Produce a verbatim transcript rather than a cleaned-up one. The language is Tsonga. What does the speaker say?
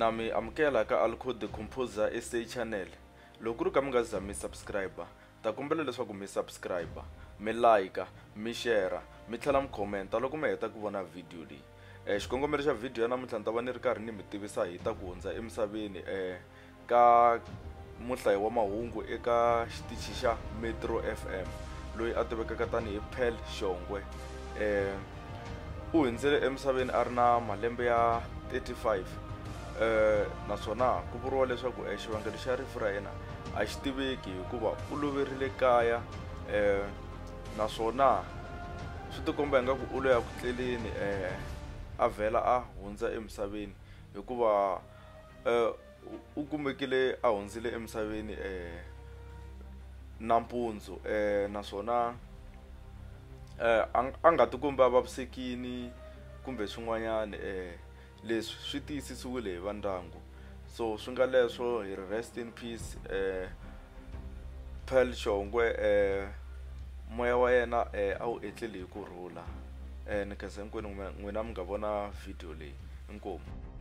nami amukela ka Alco the Composer S A channel. Loko ri ka mi nga za mi subscriber ta kombela leswaku mi subscriber mi like mi share mi tlhela mi comment loko mi heta ku vona video leyi. Eh xikongomelo xa video ya namuntlha ni ta va ni ri karhi ni mi tivisa hi ta ku hundza emisaveni eh ka muhlayi wa mahungu eka xitichi xa Metro F M loyi a tivekaka tanihi Pearl Shongwe. eh u hundzile emisaveni a ri na malembe ya thirty-five. eh naswona ku vuriwa leswaku eh xivangelo xa rifu ra yena a xi tiveki hikuva u loverile kaya eh naswona swi tikomba ingaku u lo ya ku tleleni eh a vhela a hundza emisaveni hikuva eh u kumekile a hundzile emisaveni eh nampundzu eh naswona eh a nga tikomba vavisekini kumbe swin'wanyana eh leswi swi tiyisisiwile hi va ndyangu. So swi nga leswo hi rest in peace eh Pearl Shongwe. eh moya wa yena eh a wu etleli hi kurhula. eh ni khensa hinkwenu n'wina mi nga vona video leyi. Inkomu.